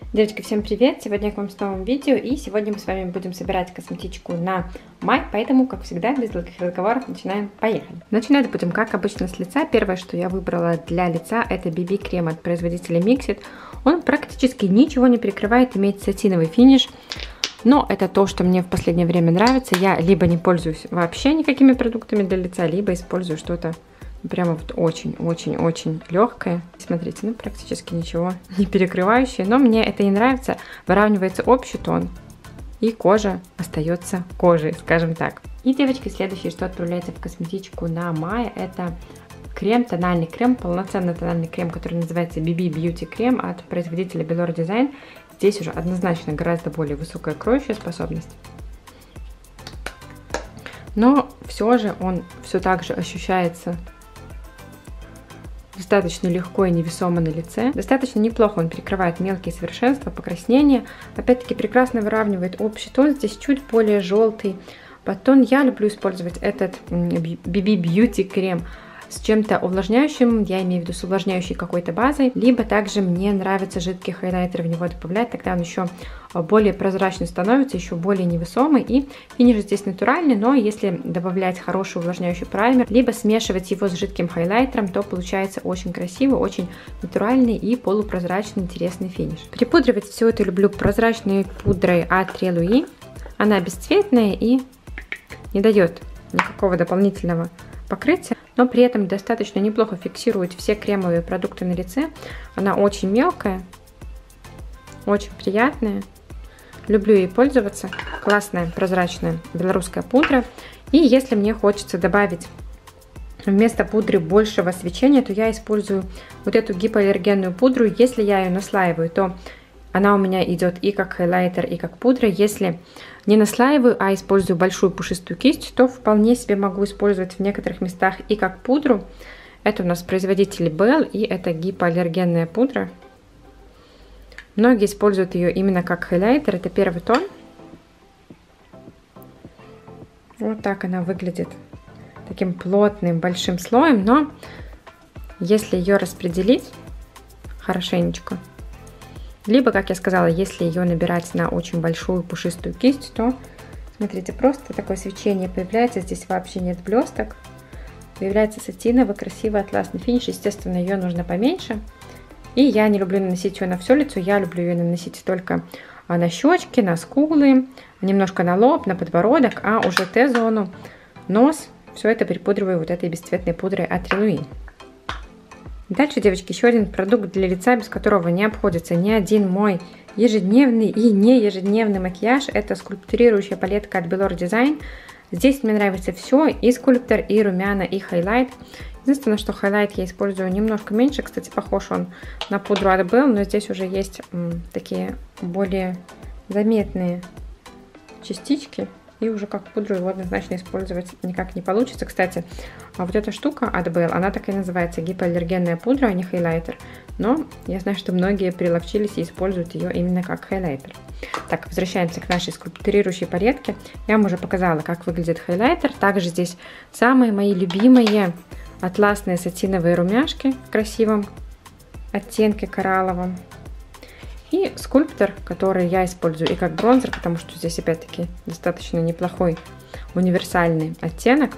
Девочки, всем привет! Сегодня я к вам с новым видео, и сегодня мы с вами будем собирать косметичку на май, поэтому, как всегда, без долгих разговоров начинаем. Поехали! Начинать будем, как обычно, с лица. Первое, что я выбрала для лица, это BB-крем от производителя Mixit. Он практически ничего не перекрывает, имеет сатиновый финиш, но это то, что мне в последнее время нравится. Я либо не пользуюсь вообще никакими продуктами для лица, либо использую что-то прямо вот очень-очень-очень легкое. Смотрите, ну практически ничего не перекрывающее, но мне это не нравится. Выравнивается общий тон, и кожа остается кожей, скажем так. И, девочки, следующее, что отправляется в косметичку на май, это крем, тональный крем, полноценный тональный крем, который называется BB Beauty крем от производителя Belor Design. Здесь уже однозначно гораздо более высокая кроющая способность. Но все же он все так же ощущается достаточно легко и невесомо на лице. Достаточно неплохо он перекрывает мелкие совершенства, покраснения. Опять-таки прекрасно выравнивает общий тон. Здесь чуть более желтый подтон. Я люблю использовать этот BB Beauty крем с чем-то увлажняющим, я имею в виду с увлажняющей какой-то базой, либо также мне нравится жидкий хайлайтер в него добавлять, тогда он еще более прозрачный становится, еще более невесомый, и финиш здесь натуральный, но если добавлять хороший увлажняющий праймер, либо смешивать его с жидким хайлайтером, то получается очень красивый, очень натуральный и полупрозрачный интересный финиш. Припудривать все это люблю прозрачной пудрой от Relui. Она бесцветная и не дает никакого дополнительного покрытия, но при этом достаточно неплохо фиксирует все кремовые продукты на лице. Она очень мелкая, очень приятная. Люблю ей пользоваться. Классная прозрачная белорусская пудра. И если мне хочется добавить вместо пудры большего свечения, то я использую вот эту гипоаллергенную пудру. Если я ее наслаиваю, то она у меня идет и как хайлайтер, и как пудра. Если не наслаиваю, а использую большую пушистую кисть, то вполне себе могу использовать в некоторых местах и как пудру. Это у нас производитель Bell, и это гипоаллергенная пудра. Многие используют ее именно как хайлайтер. Это первый тон. Вот так она выглядит. Таким плотным большим слоем, но если ее распределить хорошенечко, либо, как я сказала, если ее набирать на очень большую пушистую кисть, то, смотрите, просто такое свечение появляется. Здесь вообще нет блесток. Появляется сатиновый, красивый атласный финиш. Естественно, ее нужно поменьше. И я не люблю наносить ее на все лицо. Я люблю ее наносить только на щечки, на скулы, немножко на лоб, на подбородок, а уже Т-зону, нос, все это припудриваю вот этой бесцветной пудрой от Relui. Дальше, девочки, еще один продукт для лица, без которого не обходится ни один мой ежедневный и не ежедневный макияж. Это скульптурирующая палетка от Belor Design. Здесь мне нравится все, и скульптор, и румяна, и хайлайт. Единственное, что хайлайт я использую немножко меньше. Кстати, похож он на пудру от Bell, но здесь уже есть такие более заметные частички. И уже как пудру его однозначно использовать никак не получится. Кстати, вот эта штука от Bell, она так и называется гипоаллергенная пудра, а не хайлайтер. Но я знаю, что многие приловчились и используют ее именно как хайлайтер. Так, возвращаемся к нашей скульптурирующей палетке. Я вам уже показала, как выглядит хайлайтер. Также здесь самые мои любимые атласные сатиновые румяшки в красивом оттенке коралловом. И скульптор, который я использую и как бронзер, потому что здесь опять-таки достаточно неплохой универсальный оттенок.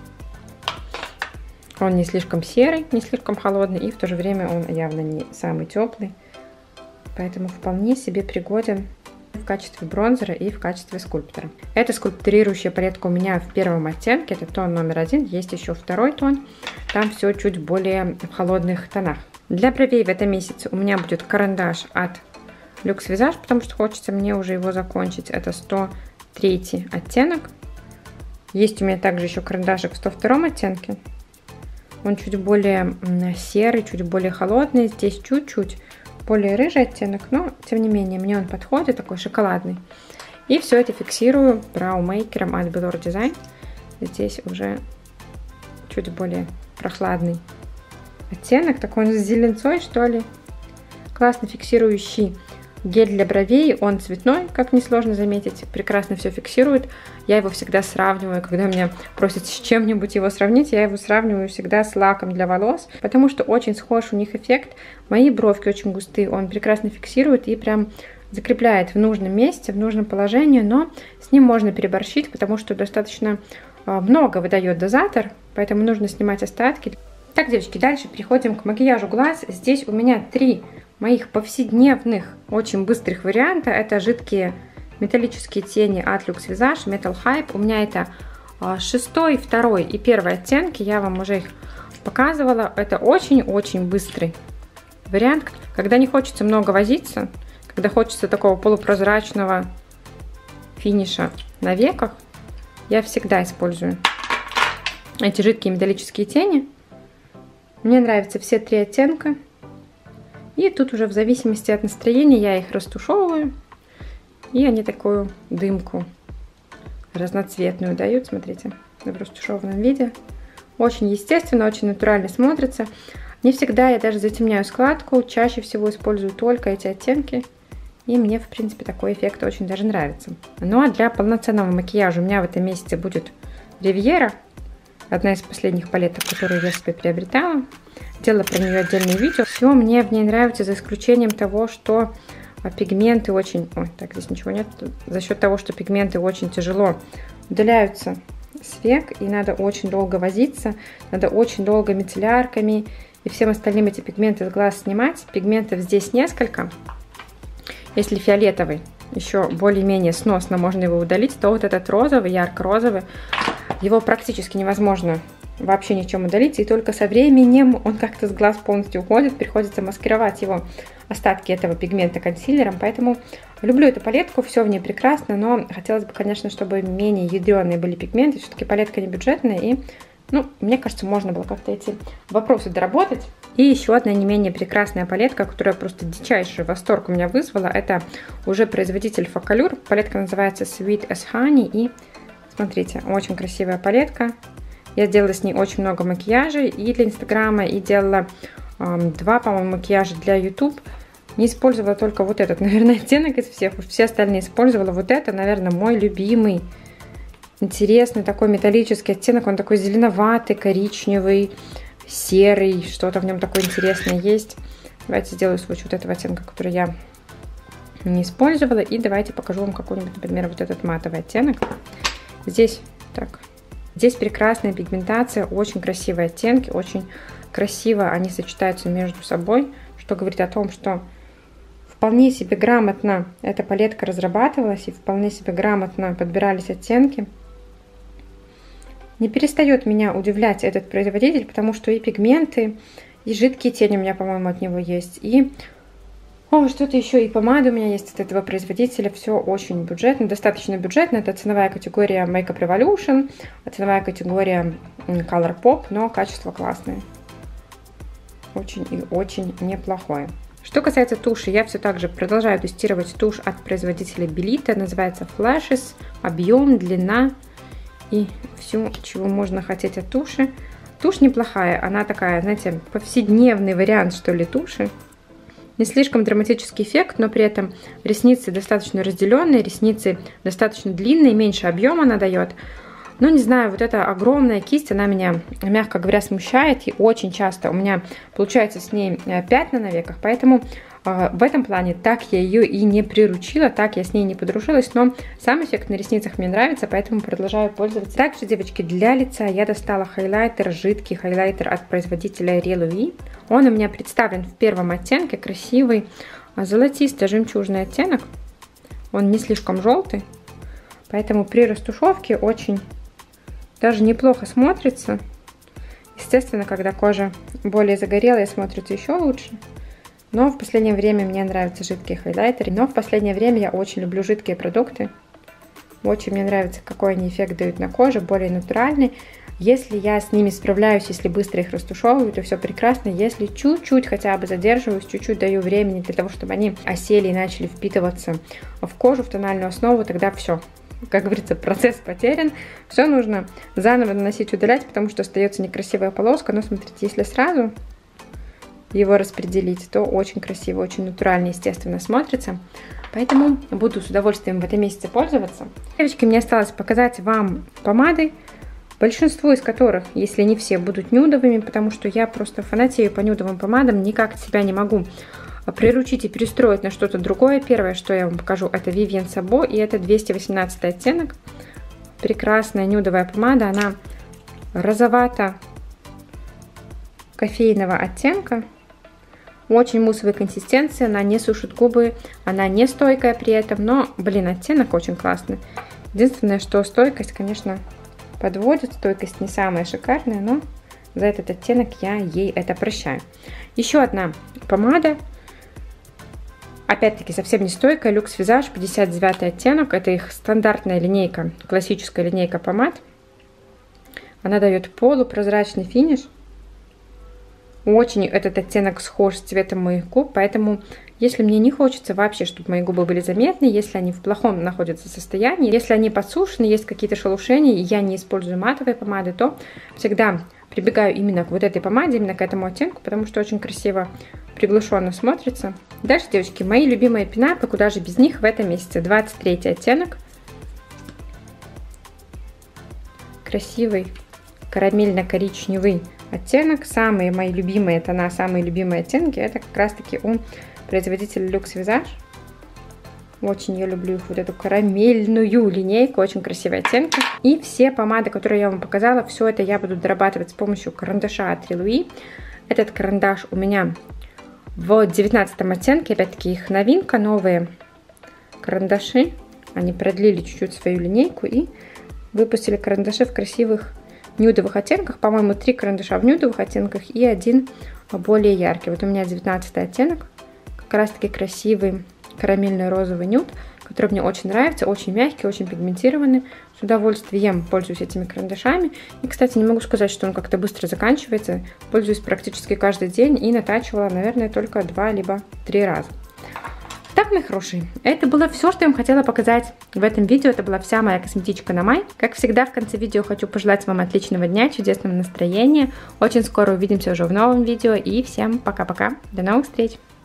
Он не слишком серый, не слишком холодный, и в то же время он явно не самый теплый. Поэтому вполне себе пригоден в качестве бронзера и в качестве скульптора. Эта скульптурирующая палетка у меня в первом оттенке, это тон номер 1, есть еще второй тон, там все чуть более в холодных тонах. Для бровей в этом месяце у меня будет карандаш от Luxe Visage, потому что хочется мне уже его закончить. Это 103 оттенок. Есть у меня также еще карандашик в 102 оттенке. Он чуть более серый, чуть более холодный. Здесь чуть-чуть более рыжий оттенок, но тем не менее мне он подходит, такой шоколадный. И все это фиксирую браумейкером от Belor Design. Здесь уже чуть более прохладный оттенок, такой он с зеленцой, что ли. Классно фиксирующий Гель для бровей, он цветной, как несложно заметить, прекрасно все фиксирует. Я его всегда сравниваю, когда меня просят с чем-нибудь его сравнить, я его сравниваю всегда с лаком для волос, потому что очень схож у них эффект. Мои бровки очень густые, он прекрасно фиксирует и прям закрепляет в нужном месте, в нужном положении, но с ним можно переборщить, потому что достаточно много выдает дозатор, поэтому нужно снимать остатки. Так, девочки, дальше переходим к макияжу глаз. Здесь у меня 3 моих повседневных, очень быстрых варианта. Это жидкие металлические тени от Lux Visage Metal Hype. У меня это 6, 2 и 1 оттенки. Я вам уже их показывала. Это очень-очень быстрый вариант. Когда не хочется много возиться, когда хочется такого полупрозрачного финиша на веках, я всегда использую эти жидкие металлические тени. Мне нравятся все 3 оттенка. И тут уже в зависимости от настроения я их растушевываю. И они такую дымку разноцветную дают. Смотрите, в растушеванном виде. Очень естественно, очень натурально смотрится. Не всегда я даже затемняю складку. Чаще всего использую только эти оттенки. И мне, в принципе, такой эффект очень даже нравится. Ну а для полноценного макияжа у меня в этом месяце будет Ривьера. Одна из последних палеток, которую я себе приобретала. Делала про нее отдельное видео. Все мне в ней нравится, за исключением того, что пигменты очень... Ой, так, здесь ничего нет. За счет того, что пигменты очень тяжело удаляются с век, и надо очень долго возиться, надо очень долго мицеллярками и всем остальным эти пигменты с глаз снимать. Пигментов здесь несколько. Если фиолетовый еще более-менее сносно, можно его удалить, то вот этот розовый, ярко-розовый, его практически невозможно вообще ничем удалить, и только со временем он как-то с глаз полностью уходит, приходится маскировать его остатки этого пигмента консилером, поэтому люблю эту палетку, все в ней прекрасно, но хотелось бы, конечно, чтобы менее ядреные были пигменты, все-таки палетка не бюджетная, и, ну, мне кажется, можно было как-то эти вопросы доработать. И еще одна не менее прекрасная палетка, которая просто дичайший восторг у меня вызвала, это уже производитель Focallure, палетка называется Sweet as Honey, и смотрите, очень красивая палетка. Я сделала с ней очень много макияжей и для Инстаграма, и делала 2, по-моему, макияжа для YouTube. Не использовала только вот этот, наверное, оттенок из всех. Все остальные использовала. Вот это, наверное, мой любимый. Интересный такой металлический оттенок. Он такой зеленоватый, коричневый, серый. Что-то в нем такое интересное есть. Давайте сделаю свой вот этого оттенка, который я не использовала. И давайте покажу вам какой-нибудь, например, вот этот матовый оттенок. Здесь так. Здесь прекрасная пигментация, очень красивые оттенки, очень красиво они сочетаются между собой, что говорит о том, что вполне себе грамотно эта палетка разрабатывалась и вполне себе грамотно подбирались оттенки. Не перестает меня удивлять этот производитель, потому что и пигменты, и жидкие тени у меня, по-моему, от него есть, и что-то еще, и помада у меня есть от этого производителя. Все очень бюджетно, достаточно бюджетно. Это ценовая категория Makeup Revolution, ценовая категория Colourpop, но качество классное. Очень и очень неплохое. Что касается туши, я все так же продолжаю тестировать тушь от производителя Belita. Называется Flashes. Объем, длина и все, чего можно хотеть от туши. Тушь неплохая, она такая, знаете, повседневный вариант, что ли, туши. Не слишком драматический эффект, но при этом ресницы достаточно разделенные, ресницы достаточно длинные, меньше объема она дает. Но не знаю, вот эта огромная кисть, она меня, мягко говоря, смущает. И очень часто у меня получается с ней пятна на веках, поэтому в этом плане так я ее и не приручила, так я с ней не подружилась, но сам эффект на ресницах мне нравится, поэтому продолжаю пользоваться. Также, девочки, для лица я достала хайлайтер, жидкий хайлайтер от производителя Real V. Он у меня представлен в 1 оттенке, красивый золотисто-жемчужный оттенок. Он не слишком желтый, поэтому при растушевке очень даже неплохо смотрится. Естественно, когда кожа более загорелая, смотрится еще лучше. Но в последнее время мне нравятся жидкие хайлайтеры. Но в последнее время я очень люблю жидкие продукты. Очень мне нравится, какой они эффект дают на коже, более натуральный. Если я с ними справляюсь, если быстро их растушевываю, то все прекрасно. Если чуть-чуть хотя бы задерживаюсь, чуть-чуть даю времени для того, чтобы они осели и начали впитываться в кожу, в тональную основу, тогда все. Как говорится, процесс потерян. Все нужно заново наносить, удалять, потому что остается некрасивая полоска. Но смотрите, если сразу, его распределить, то очень красиво, очень натурально, естественно смотрится. Поэтому буду с удовольствием в этом месяце пользоваться. Девочки, мне осталось показать вам помады, большинство из которых, если не все, будут нюдовыми, потому что я просто фанатею по нюдовым помадам, никак себя не могу приручить и перестроить на что-то другое. Первое, что я вам покажу, это Vivienne Sabo, и это 218 оттенок. Прекрасная нюдовая помада, она розовато-кофейного оттенка. Очень муссовая консистенция, она не сушит губы, она не стойкая при этом, но, блин, оттенок очень классный. Единственное, что стойкость, конечно, подводит, стойкость не самая шикарная, но за этот оттенок я ей это прощаю. Еще одна помада, опять-таки совсем не стойкая, Luxe Visage, 59 оттенок, это их стандартная линейка, классическая линейка помад. Она дает полупрозрачный финиш. Очень этот оттенок схож с цветом моих губ, поэтому если мне не хочется вообще, чтобы мои губы были заметны, если они в плохом находятся состоянии, если они подсушены, есть какие-то шелушения, и я не использую матовые помады, то всегда прибегаю именно к вот этой помаде, именно к этому оттенку, потому что очень красиво, приглушенно смотрится. Дальше, девочки, мои любимые пинапы, куда же без них в этом месяце. 23 оттенок. Красивый карамельно-коричневый оттенок. Самые мои любимые тона, самые любимые оттенки, это как раз-таки у производителя Luxe Visage. Очень я люблю их, вот эту карамельную линейку, очень красивые оттенки. И все помады, которые я вам показала, все это я буду дорабатывать с помощью карандаша от Louis. Этот карандаш у меня в 19 оттенке, опять-таки их новинка, новые карандаши. Они продлили чуть-чуть свою линейку и выпустили карандаши в красивых нюдовых оттенках. По-моему, 3 карандаша в нюдовых оттенках и 1 более яркий. Вот у меня 19 оттенок, как раз-таки красивый карамельный розовый нюд, который мне очень нравится, очень мягкий, очень пигментированный. С удовольствием пользуюсь этими карандашами. И, кстати, не могу сказать, что он как-то быстро заканчивается. Пользуюсь практически каждый день и натачивала, наверное, только 2 либо 3 раза. Так, мои хорошие, это было все, что я вам хотела показать в этом видео. Это была вся моя косметичка на май. Как всегда, в конце видео хочу пожелать вам отличного дня, чудесного настроения. Очень скоро увидимся уже в новом видео. И всем пока-пока. До новых встреч!